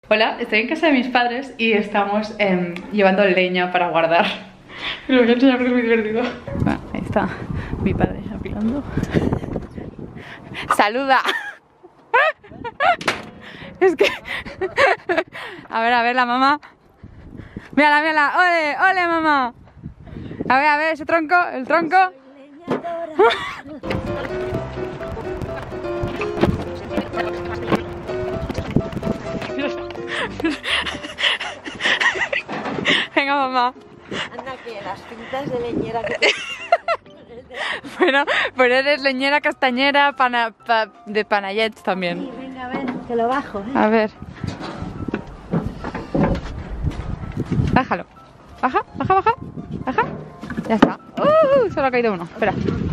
Hola, estoy en casa de mis padres y estamos llevando leña para guardar. Lo voy a enseñar porque es muy divertido. Bueno, ahí está mi padre apilando. ¡Saluda! Es que... A ver, la mamá. Mírala, mírala. ¡Ole, ole, mamá! A ver, ese tronco, el tronco. Venga, mamá. Anda, que las pintas de leñera que te... Bueno, pero eres leñera, castañera, de panayets también. Sí, venga, a ver, que lo bajo, ¿eh? A ver. Bájalo. Baja. Ya está. Solo ha caído uno. Espera.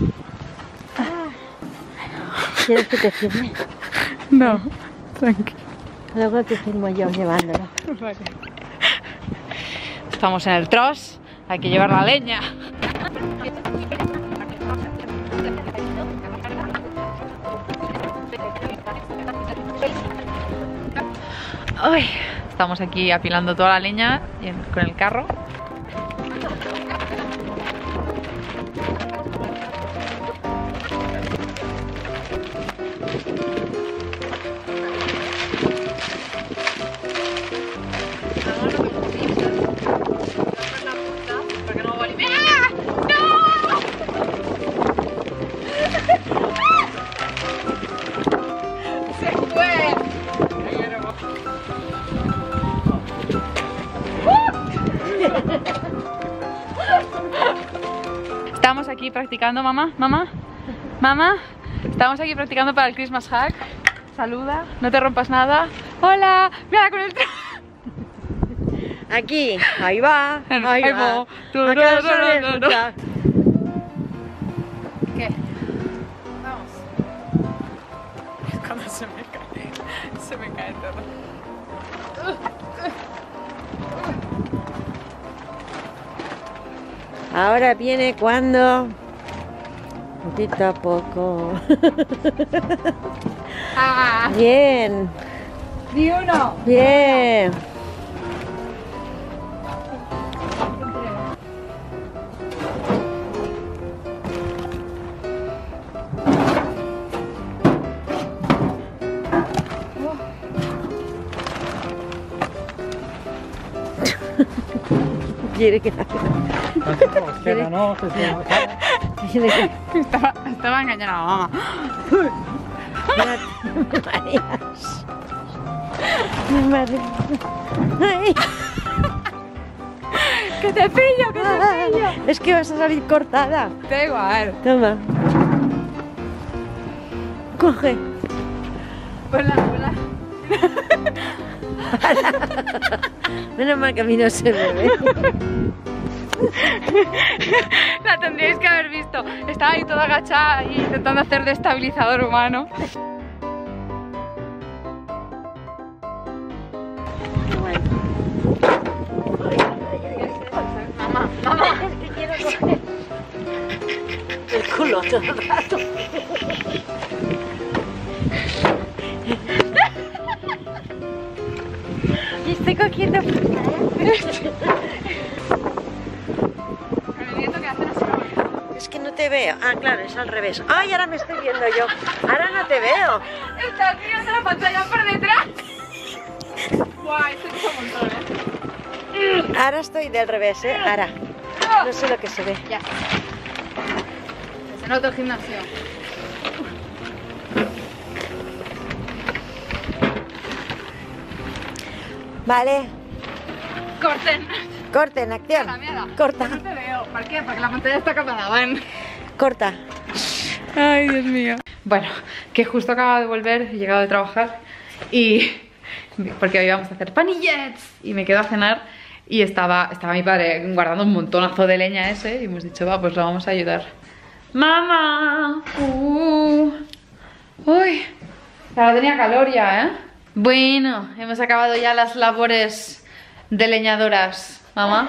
¿Quieres que te firme? No, tranqui. Luego te firmo yo llevándolo. Vale. Estamos en el tros. Hay que llevar la leña. Ay, estamos aquí apilando toda la leña con el carro. Estamos aquí practicando, mamá. Estamos aquí practicando para el Christmas hack. Saluda, no te rompas nada. Hola, mira con el... Aquí, ahí va. Ahí va. ¿Qué? Vamos. Cuando se me cae todo. Ahora viene cuando... Poquito a poco. Bien. Ni uno. Bien. Quiere que Estaba engañando a la mamá. Me mareas. Ay. ¡Que te pillo! Es que vas a salir cortada. Da igual. Toma. Coge. Hola. Menos mal que a mí no se me ve. La tendríais que haber visto. Estaba ahí toda agachada y intentando hacer de estabilizador humano. Mamá. Es que quiero coger el culo todo el rato. Y estoy cogiendo fruta, Con el viento que hace no se lo veo. Es que no te veo. Ah, claro, es al revés. Ay, ahora me estoy viendo yo. Ahora no te veo. Estás mirando la pantalla por detrás. Guay, esto es un montón, Ahora estoy del revés, ¿eh? Ahora. No sé lo que se ve. Ya. Se nota el gimnasio. Vale. Corten. Corten, acción. Mierda. Corta. No te veo. ¿Por qué? Porque la pantalla está capada, ¿ven? Corta. Ay, Dios mío. Bueno, que justo acabo de volver, he llegado de trabajar y... porque hoy vamos a hacer panillets y me quedo a cenar y estaba mi padre guardando un montonazo de leña ese y hemos dicho, va, pues lo vamos a ayudar. ¡Mamá! Uy, ahora tenía calor ya, ¿eh? Bueno, hemos acabado ya las labores de leñadoras, mamá.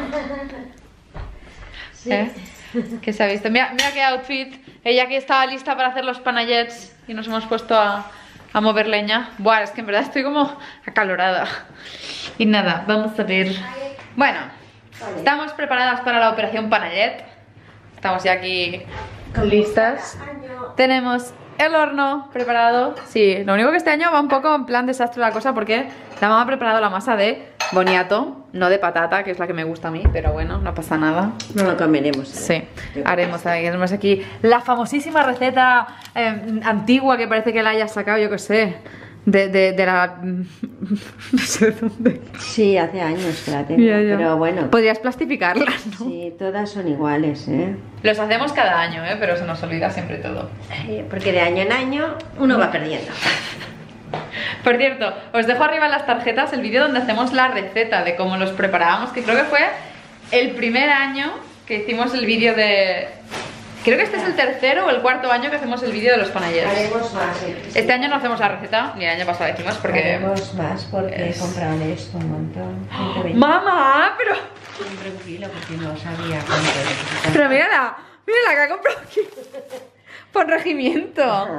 Sí. ¿Qué se ha visto? Mira qué outfit. Ella que estaba lista para hacer los panayets y nos hemos puesto a a mover leña. Buah, es que en verdad estoy como acalorada. Y nada, vamos a ver. Bueno, estamos preparadas para la operación Panayet. Estamos ya aquí listas. Tenemos el horno preparado. Sí, lo único que este año va un poco en plan desastre la cosa, porque la mamá ha preparado la masa de boniato, no de patata, que es la que me gusta a mí, pero bueno, no pasa nada. No lo comeremos. Sí, haremos aquí la famosísima receta antigua, que parece que la hayas sacado, yo que sé, de la... no sé dónde. Sí, hace años que la tengo, ya. Pero bueno. Podrías plastificarlas, ¿no? Sí, todas son iguales, ¿eh? Los hacemos cada año, pero se nos olvida siempre todo. Porque de año en año uno va perdiendo. Por cierto, os dejo arriba en las tarjetas el vídeo donde hacemos la receta de cómo los preparábamos, que creo que fue el primer año que hicimos el vídeo de... Creo que este es el tercero o el cuarto año que hacemos el vídeo de los panayers. Haremos más. Este año no hacemos la receta, ni el año pasado hicimos porque... Haremos más porque he comprado esto un montón. ¡Mamá! Pero... Siempre un kilo porque no sabía cuánto necesitaba. Pero mírala que ha comprado aquí. Por regimiento.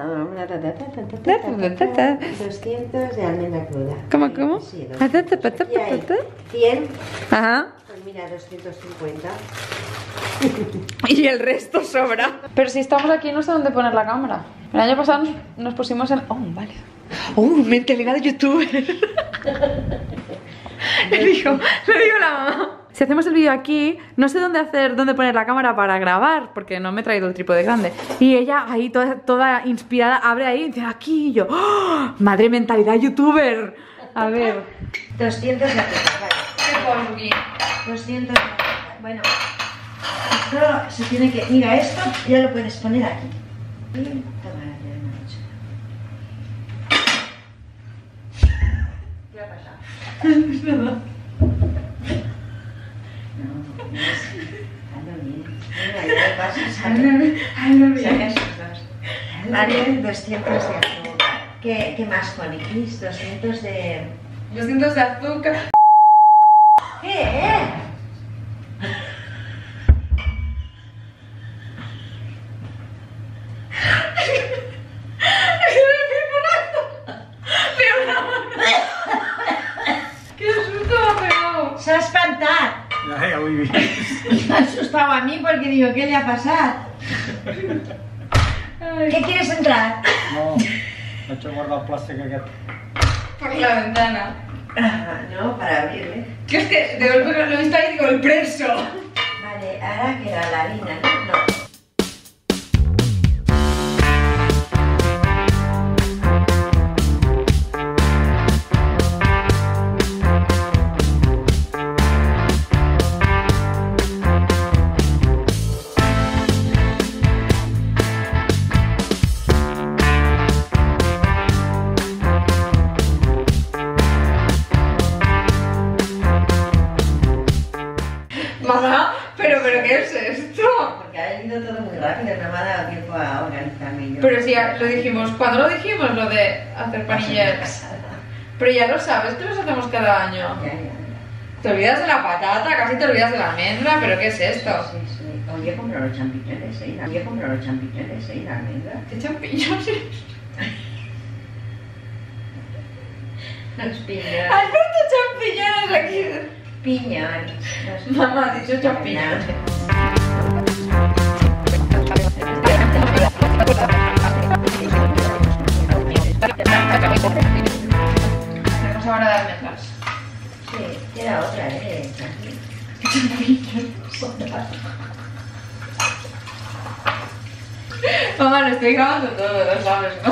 200 de almendra cruda. ¿Cómo? Sí, 100. Ajá. Pues mira, 250. Y el resto sobra. Pero si estamos aquí no sé dónde poner la cámara. El año pasado nos pusimos en... Oh, vale. Oh, mentalidad de youtuber. Le digo la mamá. Si hacemos el vídeo aquí, no sé dónde poner la cámara para grabar, porque no me he traído el trípode grande. Y ella ahí toda inspirada abre ahí y dice aquí, y yo, ¡oh! Madre, mentalidad youtuber. A ver. 200 de azúcar, vale. ¿Qué pongo aquí? 200 de azúcar. Bueno, esto se tiene que... Mira, esto ya lo puedes poner aquí. Y toma la noche. ¿Qué ha pasado? Nada. Hazlo bien. Mira, ya lo pasas. Hazlo bien. Vale, 200 de azúcar. ¿Qué más pone, Cris? 200 de... 200 de azúcar. ¿Qué? ¡Qué susto me ha pegado! Se ha espantado. Muy bien. Me ha asustado a mí porque digo, ¿qué le ha pasado? ¿Qué quieres entrar? No, he hecho guardar el plástico aquest. Por la ventana. No, para abrirle. Que es que de golpe lo he visto ahí y digo, el preso. Vale, ahora queda la harina, ¿no? No. Mamá, ¿pero qué es esto? Porque ha ido todo muy rápido, no me ha dado tiempo a organizarme yo. Pero si ya lo dijimos, ¿cuándo lo dijimos lo de hacer panillettes? Pero ya lo sabes que los hacemos cada año. Ya. Te olvidas de la patata, casi te olvidas de la almendra, ¿pero qué es esto? Sí. Hoy he comprado los champiñones, ¿eh? La almendra. ¿Qué champiñones? Los piñones. ¿Has puesto champiñones aquí? Piñones. Mamá ha dicho champiñones. Hacemos ahora de almendras. Sí, queda otra, ¿eh? Mamá, lo estoy grabando todo, lo sabes, ¿no?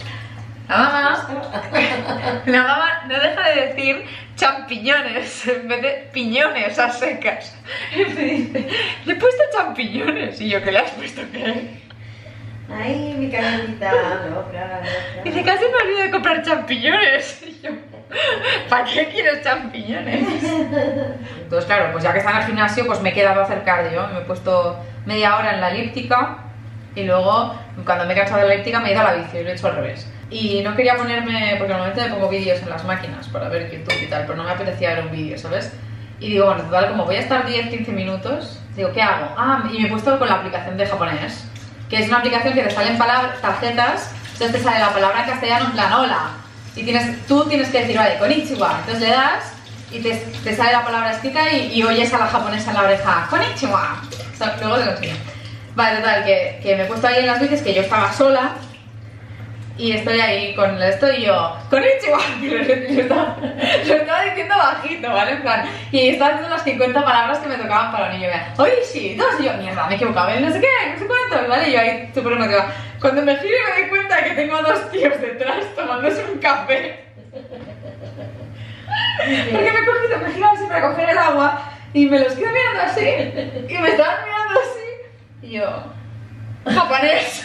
La mamá no deja de decir champiñones en vez de piñones a secas. Y me dice, le he puesto champiñones. Y yo, ¿qué le has puesto qué? Ay, mi canelita. No, claro. Dice, casi me olvido de comprar champiñones. Y yo, ¿para qué quieres champiñones? Entonces, claro, pues ya que está en el gimnasio, pues me he quedado a hacer cardio. Me he puesto media hora en la elíptica. Y luego, cuando me he cansado de la elíptica, me he ido a la bici y lo he hecho al revés. Y no quería ponerme, porque normalmente me pongo vídeos en las máquinas para ver YouTube y tal, pero no me apetecía ver un vídeo, ¿sabes? Y digo, bueno, total, como voy a estar 10-15 minutos, digo, ¿qué hago? Ah, y me he puesto con la aplicación de japonés, que es una aplicación que te salen palabras, tarjetas entonces te sale la palabra en castellano en plan hola. Y tú tienes que decir, vale, konnichiwa. Entonces le das y te sale la palabra escrita y oyes a la japonesa en la oreja, konnichiwa. Luego te lo enseño. Vale, total, que me he puesto ahí en las bicis, que yo estaba sola. Y estoy ahí con esto y yo, konnichiwa. Lo estaba diciendo bajito, ¿vale? En plan, y estaba haciendo las 50 palabras que me tocaban para un niño. Oishi, dos, y yo, mierda, me he equivocado, no sé qué, no sé cuántos, ¿vale? Y yo ahí súper emotiva. Cuando me giro me doy cuenta de que tengo a dos tíos detrás tomándose un café. Porque me giro así para coger el agua y me los quedo mirando así. Y me estaban mirando así. Y yo, japonés.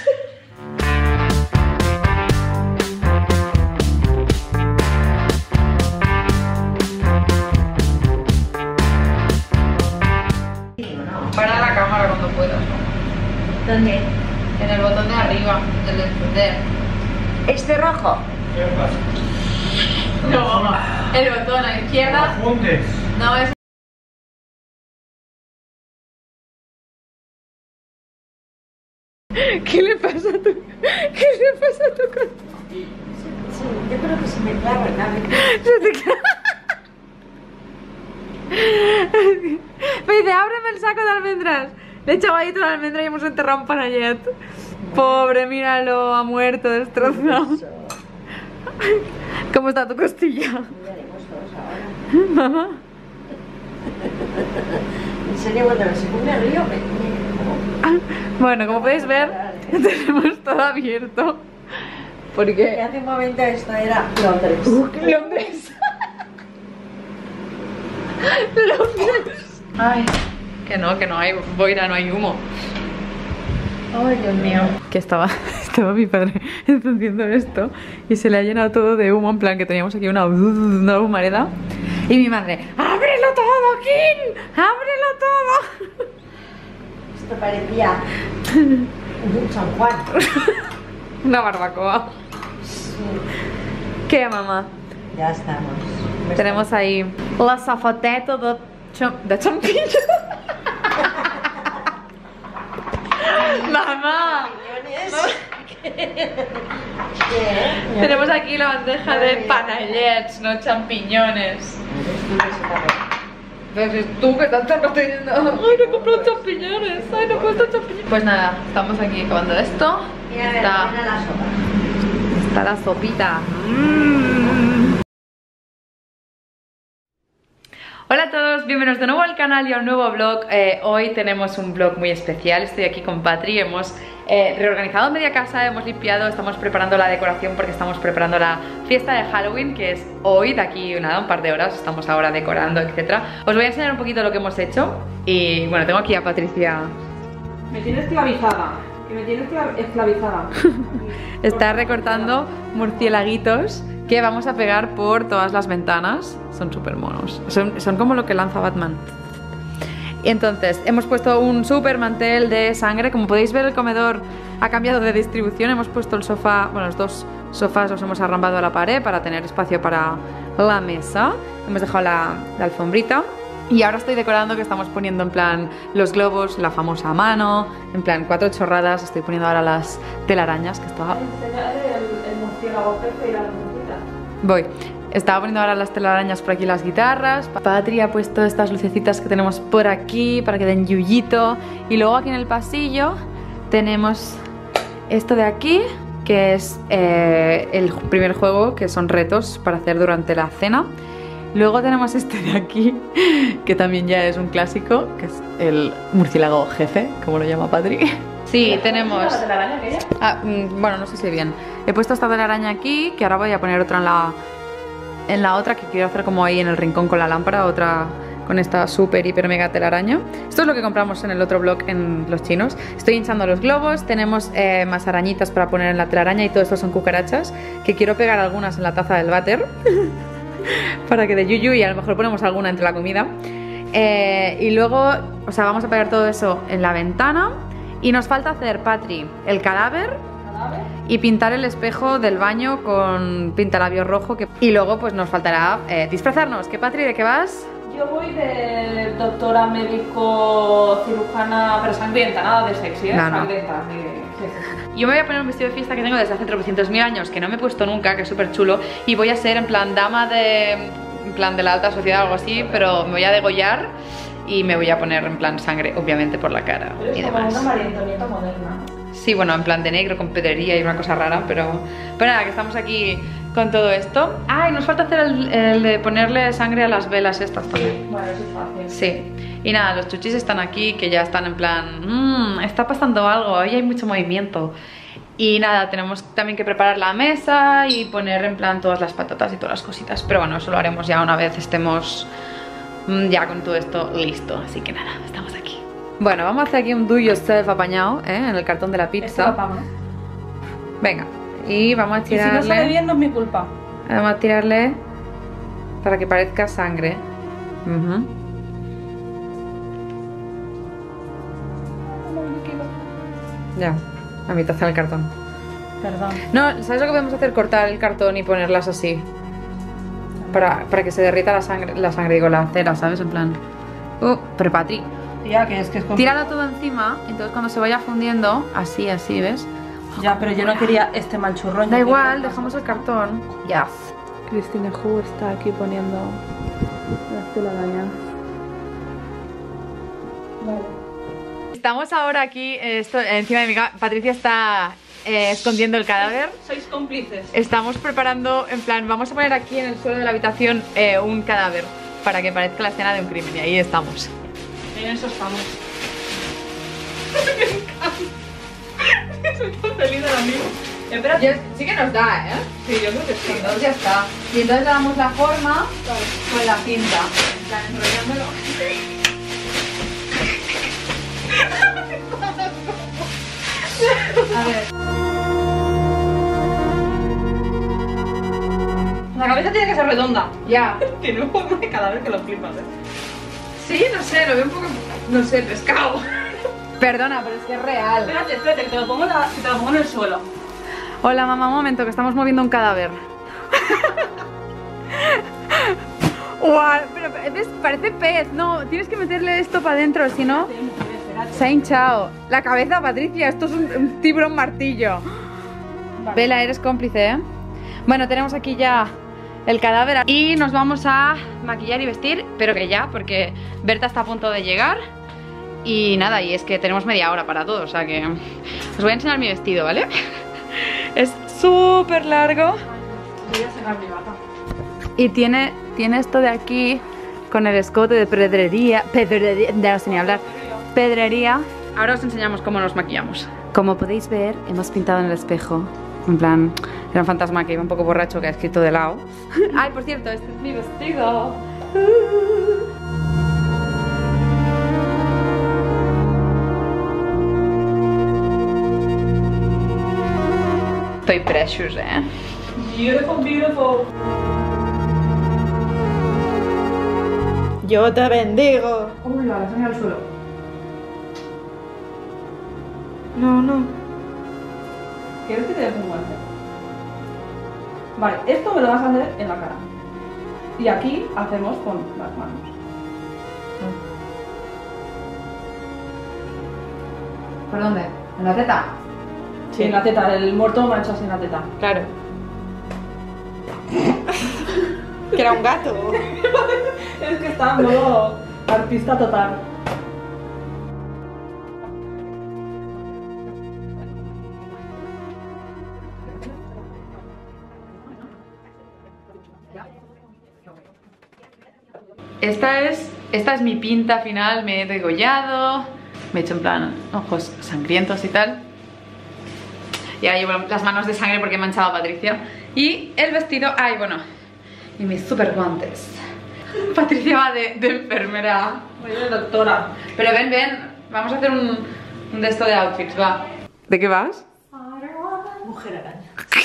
Para la cámara cuando puedas, ¿no? ¿Dónde? En el botón de arriba, del encender. ¿Este rojo? ¿Qué pasa? No, el botón a la izquierda. Apuntes. No, es... ¿Qué le pasa a tu... ¿Qué le pasa a tu coche? Sí, yo creo que se me clava el nave. Se te clava. Me dice, ábreme el saco de almendras. Le he echado ahí toda la almendra y hemos enterrado un panayet. Pobre, míralo, ha muerto, destrozado. ¿Cómo está tu costilla? Miraremos todos ahora. Mamá. En serio, cuando me según me río, Bueno, como podéis ver, tenemos todo abierto. Porque... hace un momento esto era Londres. Londres. Londres. Ay, que no hay boira, no hay humo. Ay, Dios mío. Que estaba mi padre encendiendo esto y se le ha llenado todo de humo, en plan que teníamos aquí una humareda. Y mi madre, ¡ábrelo todo, Kim! ¡Ábrelo todo! Esto parecía un San Juan. Una barbacoa. Sí. ¿Qué, mamá? Ya estamos. Tenemos ahí la safoteta de champiñón. Mamá. ¿Qué? Tenemos aquí la bandeja de panayets, no champiñones. Pero si tú que estás diciendo, ay, no he comprado champiñones, ay, no he puesto champiñones. Pues nada, estamos aquí acabando esto. Mira, a ver, Está, buena la sopa. está la sopita. Hola a todos, bienvenidos de nuevo al canal y a un nuevo vlog. Hoy tenemos un vlog muy especial, estoy aquí con Patri, hemos reorganizado media casa, hemos limpiado, estamos preparando la decoración porque estamos preparando la fiesta de Halloween, que es hoy, de aquí nada, un par de horas, estamos ahora decorando, etc. Os voy a enseñar un poquito lo que hemos hecho y bueno, tengo aquí a Patricia. Me tiene esclavizada, que me tiene esclavizada. Está recortando murciélaguitos que vamos a pegar por todas las ventanas. Son súper monos. Son como lo que lanza Batman. Y entonces, hemos puesto un súper mantel de sangre. Como podéis ver, el comedor ha cambiado de distribución. Hemos puesto el sofá, bueno, los dos sofás los hemos arrambado a la pared para tener espacio para la mesa. Hemos dejado la alfombrita. Y ahora estoy decorando, que estamos poniendo en plan los globos, la famosa mano, en plan 4 chorradas. Estoy poniendo ahora las telarañas, que estaba... el murciélago jefe y la lucecita. Voy. Estaba poniendo ahora las telarañas por aquí, las guitarras. Patri ha puesto estas lucecitas que tenemos por aquí para que den yuyito. Y luego aquí en el pasillo tenemos esto de aquí, que es el primer juego, que son retos para hacer durante la cena. Luego tenemos este de aquí, que también ya es un clásico, que es el murciélago jefe, como lo llama Patri. Sí, tenemos... ¿La telaraña aquella? Bueno, no sé si bien. He puesto esta telaraña aquí, que ahora voy a poner otra en la otra, que quiero hacer como ahí en el rincón con la lámpara, otra con esta super hiper mega telaraña. Esto es lo que compramos en el otro blog en los chinos. Estoy hinchando los globos, tenemos más arañitas para poner en la telaraña y todo esto son cucarachas, que quiero pegar algunas en la taza del váter para que de yuyu, y a lo mejor ponemos alguna entre la comida. Y luego, o sea, vamos a pegar todo eso en la ventana. Y nos falta hacer, Patri, el cadáver y pintar el espejo del baño con pintalabio rojo. Y luego pues nos faltará disfrazarnos. ¿Qué, Patri, de qué vas? Yo voy de doctora médico cirujana, pero sangrienta, nada de sexy, No, no. sangrienta. Yo me voy a poner un vestido de fiesta que tengo desde hace 300.000 años, que no me he puesto nunca, que es súper chulo. Y voy a ser en plan dama de... en plan de la alta sociedad o algo así, pero me voy a degollar y me voy a poner en plan sangre, obviamente por la cara y demás. Como una María Antonieta moderna. Sí, bueno, en plan de negro con pedrería y una cosa rara, pero nada, que estamos aquí con todo esto. Ah, y nos falta hacer el de ponerle sangre a las velas estas también. Bueno, eso es fácil. Sí, y nada, los chuchis están aquí, que ya están en plan, está pasando algo, hoy hay mucho movimiento. Y nada, tenemos también que preparar la mesa y poner en plan todas las patatas y todas las cositas. Pero bueno, eso lo haremos ya una vez estemos ya con todo esto listo. Así que nada, estamos aquí. Bueno, vamos a hacer aquí un do yourself apañado, en el cartón de la pizza. Venga, y vamos a tirarle... Y si no sale bien no es mi culpa. Vamos a tirarle para que parezca sangre. Ya, a mitad está el cartón. Perdón. No, ¿sabes lo que podemos hacer? Cortar el cartón y ponerlas así. Para que se derrita la sangre, digo, la cera, ¿sabes? En plan... pero Patri, Ya, que es tíralo todo encima, entonces cuando se vaya fundiendo, así, ¿ves? Ya, pero yo no quería este mal churrón. Da igual, dejamos el cartón. Ya. Cristina Hu está aquí poniendo la telaraña. Vale. Estamos ahora aquí, encima de mi cama. Patricia está escondiendo el cadáver. Sois cómplices. Estamos preparando, en plan, vamos a poner aquí en el suelo de la habitación un cadáver para que parezca la escena de un crimen, y ahí estamos. En eso estamos. Me encanta. Soy tan feliz ahora mismo. Espera. Sí que nos da, ¿eh? Sí, yo creo que sí. Entonces ya está. Y entonces le damos la forma con la cinta. En plan, enrollándolo. A ver. La cabeza tiene que ser redonda. Ya. Tiene forma de cadáver que lo flipas, ¿eh? Sí, no sé, lo veo un poco, no sé, pescado. Perdona, pero es que es real. Espérate, que te lo pongo en el suelo. Hola, mamá, un momento, que estamos moviendo un cadáver. Guau, pero ¿ves? Parece pez. No, tienes que meterle esto para adentro, si no... Se ha hinchado. La cabeza, Patricia, esto es un tiburón martillo. Vale. Vela, eres cómplice, ¿eh? Bueno, tenemos aquí ya el cadáver y nos vamos a maquillar y vestir, pero que ya, porque Berta está a punto de llegar. Y nada, y es que tenemos media hora para todo, o sea que... Os voy a enseñar mi vestido, ¿vale? Es súper largo. Voy a sacar mi bata. Y tiene esto de aquí con el escote de pedrería, no sé ni hablar, pedrería. Ahora os enseñamos cómo nos maquillamos. Como podéis ver, hemos pintado en el espejo. En plan, era un fantasma que iba un poco borracho que ha escrito de lado. Ay, por cierto, este es mi vestido. Estoy precious, ¿eh? Beautiful, beautiful. Yo te bendigo. Uy, la sangre al suelo. No. ¿Quieres que te dé un guante? Vale, esto me lo vas a hacer en la cara. Y aquí hacemos con las manos. ¿Por dónde? ¿En la teta? Sí, en la teta. El muerto me ha hecho así en la teta. Claro. Que era un gato. Es que está en modo artista total. Esta es mi pinta final, me he degollado, me he hecho en plan ojos sangrientos y tal. Y ahora llevo las manos de sangre porque he manchado a Patricia. Y el vestido, ay bueno, y mis super guantes. Patricia va de enfermera. Voy de doctora. Pero ven, vamos a hacer un de esto de outfits, va. ¿De qué vas? Mujer araña.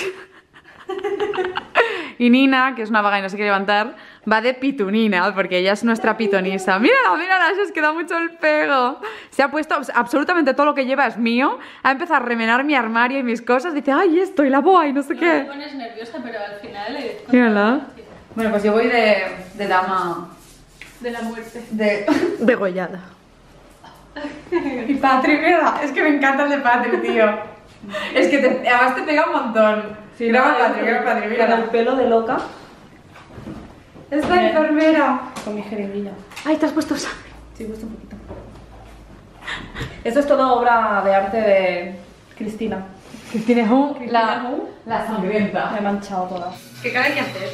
Y Nina, que es una vaga y no se quiere levantar, va de pitunina, porque ella es nuestra pitonisa. Mírala, se os queda mucho el pego. Se ha puesto, absolutamente todo lo que lleva es mío. Ha empezado a remenar mi armario y mis cosas. Dice, ay, esto, y la boa, y no sé qué. Me pones nerviosa, pero al final... Mírala. Bueno, pues yo voy de dama... De la muerte. Degollada. Y Patri, mira, es que me encanta el de Patri, tío. Es que además te pega un montón. Sí, graba no, Patri, graba Patri, Con mira. el pelo de loca. Es la enfermera. Con mi jeringuilla. Ay, te has puesto sangre. Sí, gusta un poquito. Esto es toda obra de arte de Cristina. Cristina Hu, Cristina Hu. la sangrienta. Me he manchado toda. ¿Qué cara hay que hacer?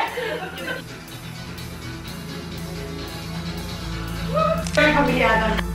Familiar.